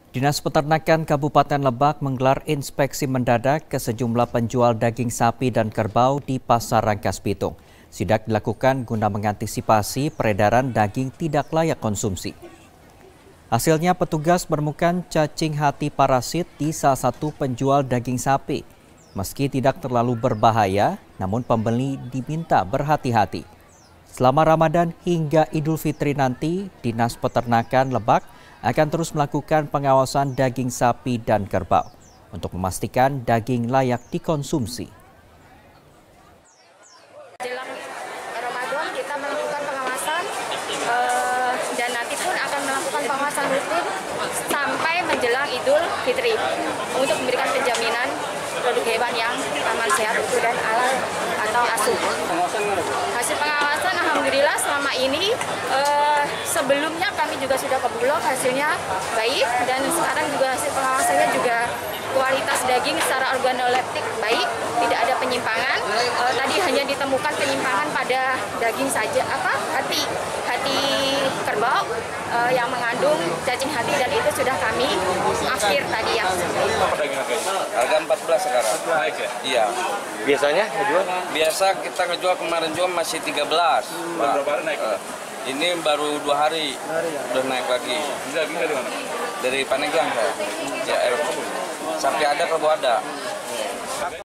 Dinas Peternakan Kabupaten Lebak menggelar inspeksi mendadak ke sejumlah penjual daging sapi dan kerbau di Pasar Rangkas Bitung. Sidak dilakukan guna mengantisipasi peredaran daging tidak layak konsumsi. Hasilnya petugas menemukan cacing hati parasit di salah satu penjual daging sapi. Meski tidak terlalu berbahaya, namun pembeli diminta berhati-hati. Selama Ramadan hingga Idul Fitri nanti, Dinas Peternakan Lebak akan terus melakukan pengawasan daging sapi dan kerbau untuk memastikan daging layak dikonsumsi. Jelang Ramadan kita melakukan pengawasan dan nanti pun akan melakukan pengawasan rutin sampai menjelang Idul Fitri untuk memberikan penjaminan produk hewan yang aman, sehat, utuh dan halal atau asuh. Hasil pengawasan alhamdulillah selama ini sebelumnya kami juga sudah ke Bulog, hasilnya baik, dan sekarang juga hasil pengawasannya juga kualitas daging secara organoleptik baik, tidak ada penyimpangan. Tadi hanya ditemukan penyimpangan pada daging saja, hati kerbau yang mengandung cacing hati, dan itu sudah kami akhir tadi ya. Harga 14 sekarang. Naik ya? Iya. Biasanya ngejual? Biasa kita ngejual kemarin juga masih 13. Berapa hari naik? Ini baru 2 hari. Udah naik lagi. Daging dari mana? Dari Paneglang saya. Ya, sampai ada kerbau ada.